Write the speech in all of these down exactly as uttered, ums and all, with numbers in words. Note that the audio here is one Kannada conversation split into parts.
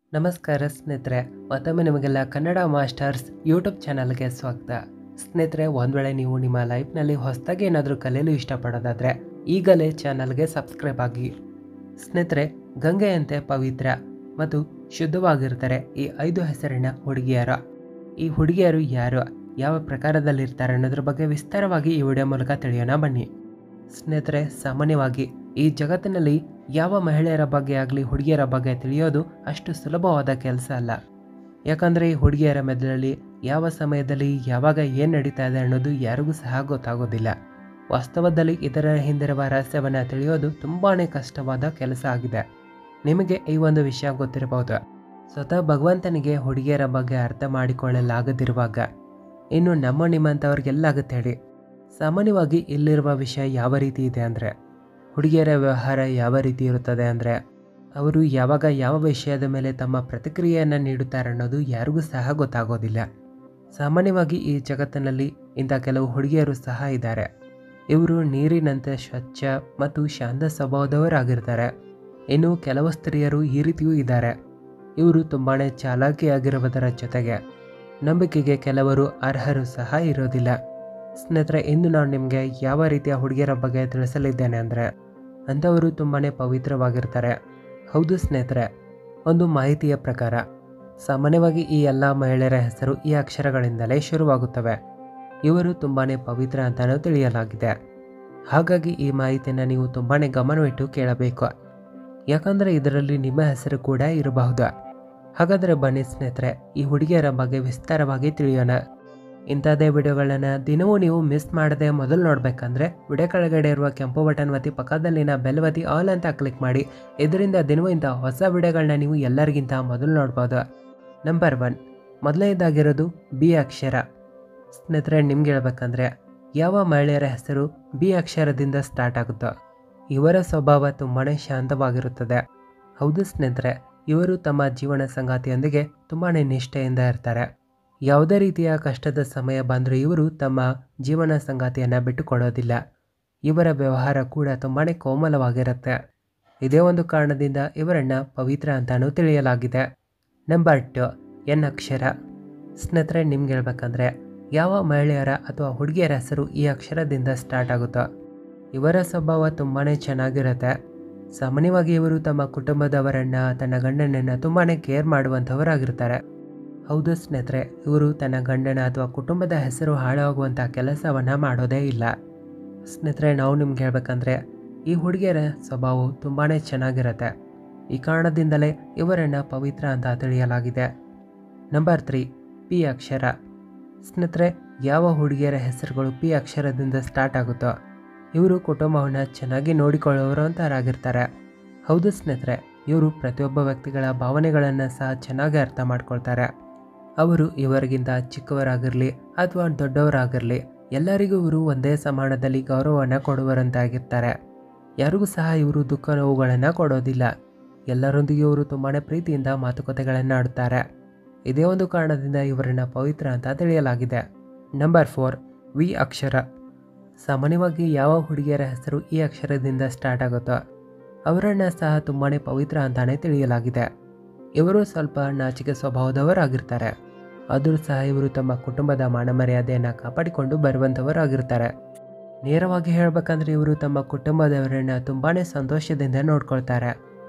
ನಮಸ್ಕಾರ ಸ್ನೇಹಿತರೆ, ಮತ್ತೊಮ್ಮೆ ನಿಮಗೆಲ್ಲ ಕನ್ನಡ ಮಾಸ್ಟರ್ಸ್ ಯೂಟ್ಯೂಬ್ ಚಾನಲ್ಗೆ ಸ್ವಾಗತ. ಸ್ನೇಹಿತರೆ, ಒಂದು ವೇಳೆ ನೀವು ನಿಮ್ಮ ಲೈಫ್ನಲ್ಲಿ ಹೊಸದಾಗಿ ಏನಾದರೂ ಕಲಿಯಲು ಇಷ್ಟಪಡೋದಾದರೆ ಈಗಲೇ ಚಾನಲ್ಗೆ ಸಬ್ಸ್ಕ್ರೈಬ್ ಆಗಿ. ಸ್ನೇಹಿತರೆ, ಗಂಗೆಯಂತೆ ಪವಿತ್ರ ಮತ್ತು ಶುದ್ಧವಾಗಿರ್ತಾರೆ ಈ ಐದು ಹೆಸರಿನ ಹುಡುಗಿಯರು. ಈ ಹುಡುಗಿಯರು ಯಾರು, ಯಾವ ಪ್ರಕಾರದಲ್ಲಿರ್ತಾರೆ ಅನ್ನೋದ್ರ ಬಗ್ಗೆ ವಿಸ್ತಾರವಾಗಿ ಈ ವಿಡಿಯೋ ಮೂಲಕ ತಿಳಿಯೋಣ ಬನ್ನಿ. ಸ್ನೇಹಿತರೆ, ಸಾಮಾನ್ಯವಾಗಿ ಈ ಜಗತ್ತಿನಲ್ಲಿ ಯಾವ ಮಹಿಳೆಯರ ಬಗ್ಗೆ ಆಗಲಿ ಹುಡುಗಿಯರ ಬಗ್ಗೆ ತಿಳಿಯೋದು ಅಷ್ಟು ಸುಲಭವಾದ ಕೆಲಸ ಅಲ್ಲ. ಯಾಕಂದರೆ ಈ ಹುಡುಗಿಯರ ಮೆದುಳಲ್ಲಿ ಯಾವ ಸಮಯದಲ್ಲಿ ಯಾವಾಗ ಏನು ನಡೀತಾ ಇದೆ ಅನ್ನೋದು ಯಾರಿಗೂ ಸಹ ಗೊತ್ತಾಗೋದಿಲ್ಲ. ವಾಸ್ತವದಲ್ಲಿ ಇದರ ಹಿಂದಿರುವ ರಹಸ್ಯವನ್ನು ತಿಳಿಯೋದು ತುಂಬಾ ಕಷ್ಟವಾದ ಕೆಲಸ ಆಗಿದೆ. ನಿಮಗೆ ಈ ಒಂದು ವಿಷಯ ಗೊತ್ತಿರಬಹುದು. ಸ್ವತಃ ಭಗವಂತನಿಗೆ ಹುಡುಗಿಯರ ಬಗ್ಗೆ ಅರ್ಥ ಮಾಡಿಕೊಳ್ಳಲಾಗದಿರುವಾಗ ಇನ್ನು ನಮ್ಮ ನಿಮ್ಮಂಥವ್ರಿಗೆಲ್ಲಾಗುತ್ತೆ ಹೇಳಿ. ಸಾಮಾನ್ಯವಾಗಿ ಇಲ್ಲಿರುವ ವಿಷಯ ಯಾವ ರೀತಿ ಇದೆ ಅಂದರೆ, ಹುಡುಗಿಯರ ವ್ಯವಹಾರ ಯಾವ ರೀತಿ ಇರುತ್ತದೆ ಅಂದರೆ, ಅವರು ಯಾವಾಗ ಯಾವ ವಿಷಯದ ಮೇಲೆ ತಮ್ಮ ಪ್ರತಿಕ್ರಿಯೆಯನ್ನು ನೀಡುತ್ತಾರೆ ಅನ್ನೋದು ಯಾರಿಗೂ ಸಹ ಗೊತ್ತಾಗೋದಿಲ್ಲ. ಸಾಮಾನ್ಯವಾಗಿ ಈ ಜಗತ್ತಿನಲ್ಲಿ ಇಂಥ ಕೆಲವು ಹುಡುಗಿಯರು ಸಹ ಇದ್ದಾರೆ. ಇವರು ನೀರಿನಂತೆ ಸ್ವಚ್ಛ ಮತ್ತು ಶಾಂತ ಸ್ವಭಾವದವರಾಗಿರ್ತಾರೆ. ಇನ್ನು ಕೆಲವು ಸ್ತ್ರೀಯರು ಈ ರೀತಿಯೂ ಇದ್ದಾರೆ. ಇವರು ತುಂಬಾ ಚಾಲಾಕಿಯಾಗಿರುವುದರ ಜೊತೆಗೆ ನಂಬಿಕೆಗೆ ಕೆಲವರು ಅರ್ಹರು ಸಹ ಇರೋದಿಲ್ಲ. ಸ್ನೇಹಿತರೆ, ಇಂದು ನಾನು ನಿಮಗೆ ಯಾವ ರೀತಿಯ ಹುಡುಗಿಯರ ಬಗ್ಗೆ ತಿಳಿಸಲಿದ್ದೇನೆ ಅಂದರೆ, ಅಂಥವರು ತುಂಬಾ ಪವಿತ್ರವಾಗಿರ್ತಾರೆ. ಹೌದು ಸ್ನೇಹಿತರೆ, ಒಂದು ಮಾಹಿತಿಯ ಪ್ರಕಾರ ಸಾಮಾನ್ಯವಾಗಿ ಈ ಎಲ್ಲ ಮಹಿಳೆಯರ ಹೆಸರು ಈ ಅಕ್ಷರಗಳಿಂದಲೇ ಶುರುವಾಗುತ್ತವೆ. ಇವರು ತುಂಬಾ ಪವಿತ್ರ ಅಂತಲೂ ತಿಳಿಯಲಾಗಿದೆ. ಹಾಗಾಗಿ ಈ ಮಾಹಿತಿಯನ್ನು ನೀವು ತುಂಬಾ ಗಮನವಿಟ್ಟು ಕೇಳಬೇಕು. ಯಾಕಂದರೆ ಇದರಲ್ಲಿ ನಿಮ್ಮ ಹೆಸರು ಕೂಡ ಇರಬಹುದು. ಹಾಗಾದರೆ ಬನ್ನಿ ಸ್ನೇಹಿತರೆ, ಈ ಹುಡುಗಿಯರ ಬಗ್ಗೆ ವಿಸ್ತಾರವಾಗಿ ತಿಳಿಯೋಣ. ಇಂಥದ್ದೇ ವಿಡಿಯೋಗಳನ್ನು ದಿನವೂ ನೀವು ಮಿಸ್ ಮಾಡದೆ ಮೊದಲು ನೋಡಬೇಕಂದ್ರೆ ವಿಡಿಯೋ ಕೆಳಗಡೆ ಇರುವ ಕೆಂಪು ಬಟನ್ ಒತ್ತಿ ಪಕ್ಕದಲ್ಲಿನ ಬೆಲ್ ಒತ್ತಿ ಆಲ್ ಅಂತ ಕ್ಲಿಕ್ ಮಾಡಿ. ಇದರಿಂದ ದಿನವೂ ಇಂಥ ಹೊಸ ವಿಡಿಯೋಗಳನ್ನ ನೀವು ಎಲ್ಲರಿಗಿಂತ ಮೊದಲು ನೋಡ್ಬೋದು. ನಂಬರ್ ಒನ್, ಮೊದಲನೇದಾಗಿರೋದು ಬಿ ಅಕ್ಷರ. ಸ್ನೇಹಿತರೆ, ನಿಮ್ಗೆ ಹೇಳ್ಬೇಕಂದ್ರೆ ಯಾವ ಮಹಿಳೆಯರ ಹೆಸರು ಬಿ ಅಕ್ಷರದಿಂದ ಸ್ಟಾರ್ಟ್ ಆಗುತ್ತೋ ಇವರ ಸ್ವಭಾವ ತುಂಬಾ ಶಾಂತವಾಗಿರುತ್ತದೆ. ಹೌದು ಸ್ನೇಹಿತರೆ, ಇವರು ತಮ್ಮ ಜೀವನ ಸಂಗಾತಿಯೊಂದಿಗೆ ತುಂಬಾ ನಿಷ್ಠೆಯಿಂದ ಇರ್ತಾರೆ. ಯಾವುದೇ ರೀತಿಯ ಕಷ್ಟದ ಸಮಯ ಬಂದರೂ ಇವರು ತಮ್ಮ ಜೀವನ ಸಂಗಾತಿಯನ್ನು ಬಿಟ್ಟುಕೊಡೋದಿಲ್ಲ. ಇವರ ವ್ಯವಹಾರ ಕೂಡ ತುಂಬಾ ಕೋಮಲವಾಗಿರುತ್ತೆ. ಇದೇ ಒಂದು ಕಾರಣದಿಂದ ಇವರನ್ನು ಪವಿತ್ರ ಅಂತಾನೂ ತಿಳಿಯಲಾಗಿದೆ. ನಂಬರ್ ಟು, ಎನ್ ಅಕ್ಷರ. ಸ್ನೇಹಿತರೆ, ನಿಮ್ಗೆ ಹೇಳ್ಬೇಕಂದ್ರೆ ಯಾವ ಮಹಿಳೆಯರ ಅಥವಾ ಹುಡುಗಿಯರ ಹೆಸರು ಈ ಅಕ್ಷರದಿಂದ ಸ್ಟಾರ್ಟ್ ಆಗುತ್ತೋ ಇವರ ಸ್ವಭಾವ ತುಂಬಾ ಚೆನ್ನಾಗಿರುತ್ತೆ. ಸಾಮಾನ್ಯವಾಗಿ ಇವರು ತಮ್ಮ ಕುಟುಂಬದವರನ್ನು, ತನ್ನ ಗಂಡನನ್ನು ತುಂಬಾ ಕೇರ್ ಮಾಡುವಂಥವರಾಗಿರ್ತಾರೆ. ಹೌದು ಸ್ನೇಹಿತರೆ, ಇವರು ತನ್ನ ಗಂಡನ ಅಥವಾ ಕುಟುಂಬದ ಹೆಸರು ಹಾಳಾಗುವಂಥ ಕೆಲಸವನ್ನು ಮಾಡೋದೇ ಇಲ್ಲ. ಸ್ನೇಹಿತರೆ, ನಾವು ನಿಮ್ಗೆ ಹೇಳ್ಬೇಕಂದ್ರೆ ಈ ಹುಡುಗಿಯರ ಸ್ವಭಾವವು ತುಂಬಾ ಚೆನ್ನಾಗಿರುತ್ತೆ. ಈ ಕಾರಣದಿಂದಲೇ ಇವರನ್ನು ಪವಿತ್ರ ಅಂತ ತಿಳಿಯಲಾಗಿದೆ. ನಂಬರ್ ತ್ರೀ, ಪಿ ಅಕ್ಷರ. ಸ್ನೇಹಿತರೆ, ಯಾವ ಹುಡುಗಿಯರ ಹೆಸರುಗಳು ಪಿ ಅಕ್ಷರದಿಂದ ಸ್ಟಾರ್ಟ್ ಆಗುತ್ತೋ ಇವರು ಕುಟುಂಬವನ್ನು ಚೆನ್ನಾಗಿ ನೋಡಿಕೊಳ್ಳುವವರು ಅಂತರಾಗಿರ್ತಾರೆ. ಹೌದು ಸ್ನೇಹಿತರೆ, ಇವರು ಪ್ರತಿಯೊಬ್ಬ ವ್ಯಕ್ತಿಗಳ ಭಾವನೆಗಳನ್ನು ಸಹ ಚೆನ್ನಾಗಿ ಅರ್ಥ ಮಾಡ್ಕೊಳ್ತಾರೆ. ಅವರು ಇವರಿಗಿಂತ ಚಿಕ್ಕವರಾಗಿರಲಿ ಅಥವಾ ದೊಡ್ಡವರಾಗಿರಲಿ ಎಲ್ಲರಿಗೂ ಇವರು ಒಂದೇ ಸಮಾನದಲ್ಲಿ ಗೌರವವನ್ನು ಕೊಡುವರಂತಾಗಿರ್ತಾರೆ. ಯಾರಿಗೂ ಸಹ ಇವರು ದುಃಖ ನೋವುಗಳನ್ನು ಕೊಡೋದಿಲ್ಲ. ಎಲ್ಲರೊಂದಿಗೆ ಇವರು ತುಂಬಾ ಪ್ರೀತಿಯಿಂದ ಮಾತುಕತೆಗಳನ್ನು ಆಡುತ್ತಾರೆ. ಇದೇ ಒಂದು ಕಾರಣದಿಂದ ಇವರನ್ನು ಪವಿತ್ರ ಅಂತ ತಿಳಿಯಲಾಗಿದೆ. ನಂಬರ್ ಫೋರ್, ವಿ ಅಕ್ಷರ. ಸಾಮಾನ್ಯವಾಗಿ ಯಾವ ಹುಡುಗಿಯರ ಹೆಸರು ಈ ಅಕ್ಷರದಿಂದ ಸ್ಟಾರ್ಟ್ ಆಗುತ್ತೋ ಅವರನ್ನು ಸಹ ತುಂಬಾ ಪವಿತ್ರ ಅಂತಾನೆ ತಿಳಿಯಲಾಗಿದೆ. ಇವರು ಸ್ವಲ್ಪ ನಾಚಿಕೆ ಸ್ವಭಾವದವರಾಗಿರ್ತಾರೆ. ಆದರೂ ಸಹ ಇವರು ತಮ್ಮ ಕುಟುಂಬದ ಮಾನ ಮರ್ಯಾದೆಯನ್ನು ಕಾಪಾಡಿಕೊಂಡು ಬರುವಂಥವರಾಗಿರ್ತಾರೆ. ನೇರವಾಗಿ ಹೇಳಬೇಕಂದ್ರೆ ಇವರು ತಮ್ಮ ಕುಟುಂಬದವರನ್ನು ತುಂಬಾ ಸಂತೋಷದಿಂದ ನೋಡ್ಕೊಳ್ತಾರೆ.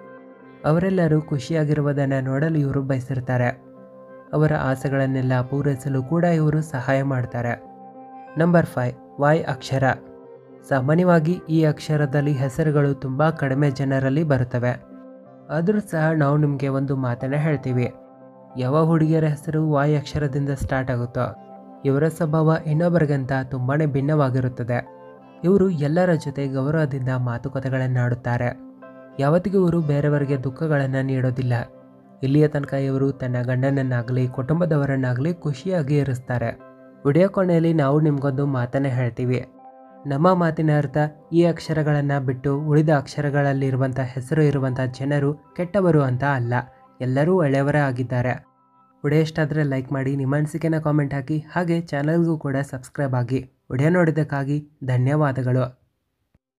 ಅವರೆಲ್ಲರೂ ಖುಷಿಯಾಗಿರುವುದನ್ನು ನೋಡಲು ಇವರು ಬಯಸಿರ್ತಾರೆ. ಅವರ ಆಸೆಗಳನ್ನೆಲ್ಲ ಪೂರೈಸಲು ಕೂಡ ಇವರು ಸಹಾಯ ಮಾಡ್ತಾರೆ. ನಂಬರ್ ಫೈವ್, ವಾಯ್ ಅಕ್ಷರ. ಸಾಮಾನ್ಯವಾಗಿ ಈ ಅಕ್ಷರದಲ್ಲಿ ಹೆಸರುಗಳು ತುಂಬ ಕಡಿಮೆ ಜನರಲ್ಲಿ ಬರುತ್ತವೆ. ಆದರೂ ಸಹ ನಾವು ನಿಮಗೆ ಒಂದು ಮಾತನ್ನು ಹೇಳ್ತೀವಿ. ಯಾವ ಹುಡುಗಿಯರ ಹೆಸರು ವಾಯ್ ಅಕ್ಷರದಿಂದ ಸ್ಟಾರ್ಟ್ ಆಗುತ್ತೋ ಇವರ ಸ್ವಭಾವ ಇನ್ನೊಬ್ಬರಿಗಿಂತ ತುಂಬಾ ಭಿನ್ನವಾಗಿರುತ್ತದೆ. ಇವರು ಎಲ್ಲರ ಜೊತೆ ಗೌರವದಿಂದ ಮಾತುಕತೆಗಳನ್ನು ಆಡುತ್ತಾರೆ. ಯಾವತ್ತಿಗೂ ಇವರು ಬೇರೆಯವರಿಗೆ ದುಃಖಗಳನ್ನು ನೀಡೋದಿಲ್ಲ. ಇಲ್ಲಿಯ ತನಕ ಇವರು ತನ್ನ ಗಂಡನನ್ನಾಗಲಿ ಕುಟುಂಬದವರನ್ನಾಗಲಿ ಖುಷಿಯಾಗಿ ಇರಿಸ್ತಾರೆ. ವಿಡಿಯೋ ಕೊನೆಯಲ್ಲಿ ನಾವು ನಿಮಗೊಂದು ಮಾತನ್ನು ಹೇಳ್ತೀವಿ. ನಮ್ಮ ಮಾತಿನ ಅರ್ಥ ಈ ಅಕ್ಷರಗಳನ್ನು ಬಿಟ್ಟು ಉಳಿದ ಅಕ್ಷರಗಳಲ್ಲಿರುವಂಥ ಹೆಸರು ಇರುವಂಥ ಜನರು ಕೆಟ್ಟವರು ಅಂತ ಅಲ್ಲ, ಎಲ್ಲರೂ ಒಳ್ಳೆಯವರೇ ಆಗಿದ್ದಾರೆ. ವಿಡಿಯೋ ಇಷ್ಟ ಆದರೆ ಲೈಕ್ ಮಾಡಿ, ನಿಮ್ಮ ಅನಿಸಿಕೆನ ಕಾಮೆಂಟ್ ಹಾಕಿ, ಹಾಗೆ ಚಾನಲ್ಗೂ ಕೂಡ ಸಬ್ಸ್ಕ್ರೈಬ್ ಆಗಿ. ವಿಡಿಯೋ ನೋಡಿದ್ದಕ್ಕಾಗಿ ಧನ್ಯವಾದಗಳು.